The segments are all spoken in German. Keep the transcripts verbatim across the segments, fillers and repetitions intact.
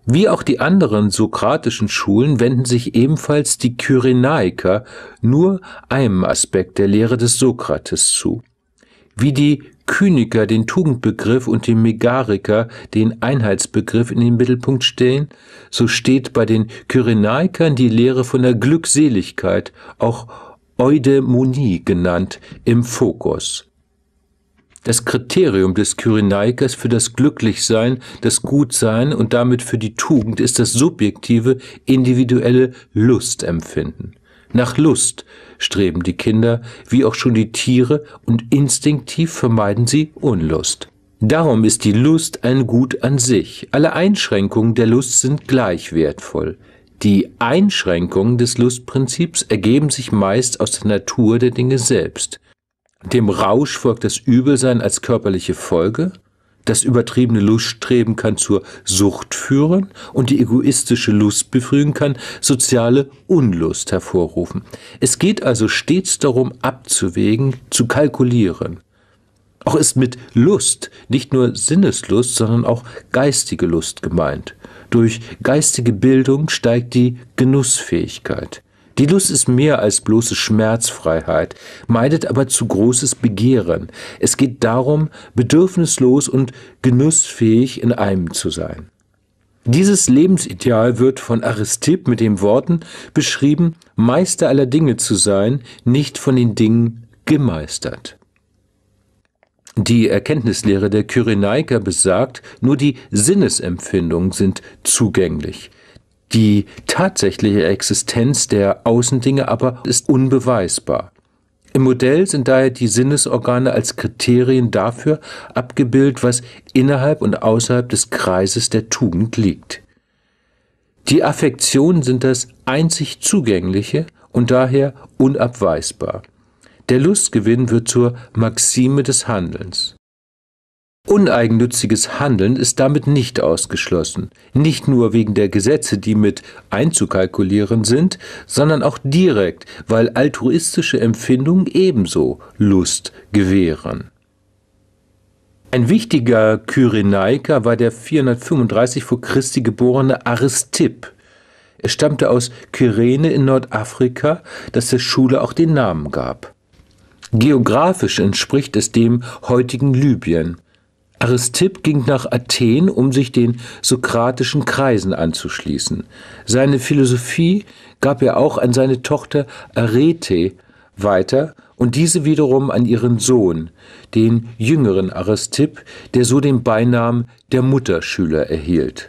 Wie auch die anderen sokratischen Schulen wenden sich ebenfalls die Kyrenaiker nur einem Aspekt der Lehre des Sokrates zu. Wie die Kyniker den Tugendbegriff und die Megariker den Einheitsbegriff in den Mittelpunkt stellen, so steht bei den Kyrenaikern die Lehre von der Glückseligkeit, auch Eudaimonie genannt, im Fokus. Das Kriterium des Kyrenaikers für das Glücklichsein, das Gutsein und damit für die Tugend ist das subjektive, individuelle Lustempfinden. Nach Lust streben die Kinder, wie auch schon die Tiere, und instinktiv vermeiden sie Unlust. Darum ist die Lust ein Gut an sich. Alle Einschränkungen der Lust sind gleich wertvoll. Die Einschränkungen des Lustprinzips ergeben sich meist aus der Natur der Dinge selbst. Dem Rausch folgt das Übelsein als körperliche Folge, das übertriebene Luststreben kann zur Sucht führen und die egoistische Lustbefriedigung kann soziale Unlust hervorrufen. Es geht also stets darum, abzuwägen, zu kalkulieren. Auch ist mit Lust nicht nur Sinneslust, sondern auch geistige Lust gemeint. Durch geistige Bildung steigt die Genussfähigkeit. Die Lust ist mehr als bloße Schmerzfreiheit, meidet aber zu großes Begehren. Es geht darum, bedürfnislos und genussfähig in einem zu sein. Dieses Lebensideal wird von Aristipp mit den Worten beschrieben, Meister aller Dinge zu sein, nicht von den Dingen gemeistert. Die Erkenntnislehre der Kyrenaiker besagt, nur die Sinnesempfindungen sind zugänglich. Die tatsächliche Existenz der Außendinge aber ist unbeweisbar. Im Modell sind daher die Sinnesorgane als Kriterien dafür abgebildet, was innerhalb und außerhalb des Kreises der Tugend liegt. Die Affektionen sind das einzig Zugängliche und daher unabweisbar. Der Lustgewinn wird zur Maxime des Handelns. Uneigennütziges Handeln ist damit nicht ausgeschlossen, nicht nur wegen der Gesetze, die mit einzukalkulieren sind, sondern auch direkt, weil altruistische Empfindungen ebenso Lust gewähren. Ein wichtiger Kyrenaiker war der vierhundertfünfunddreißig vor Christi geborene Aristipp. Er stammte aus Kyrene in Nordafrika, das der Schule auch den Namen gab. Geografisch entspricht es dem heutigen Libyen. Aristipp ging nach Athen, um sich den sokratischen Kreisen anzuschließen. Seine Philosophie gab er auch an seine Tochter Arete weiter und diese wiederum an ihren Sohn, den jüngeren Aristipp, der so den Beinamen der Mutterschüler erhielt.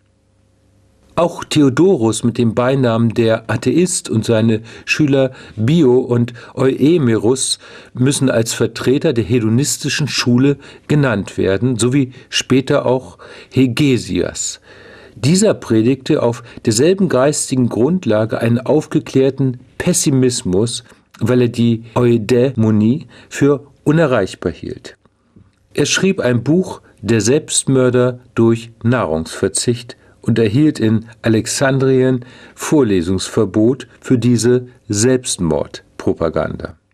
Auch Theodorus mit dem Beinamen der Atheist und seine Schüler Bio und Euhemerus müssen als Vertreter der hedonistischen Schule genannt werden, sowie später auch Hegesias. Dieser predigte auf derselben geistigen Grundlage einen aufgeklärten Pessimismus, weil er die Eudaimonie für unerreichbar hielt. Er schrieb ein Buch Der Selbstmörder durch Nahrungsverzicht und erhielt in Alexandrien Vorlesungsverbot für diese Selbstmordpropaganda.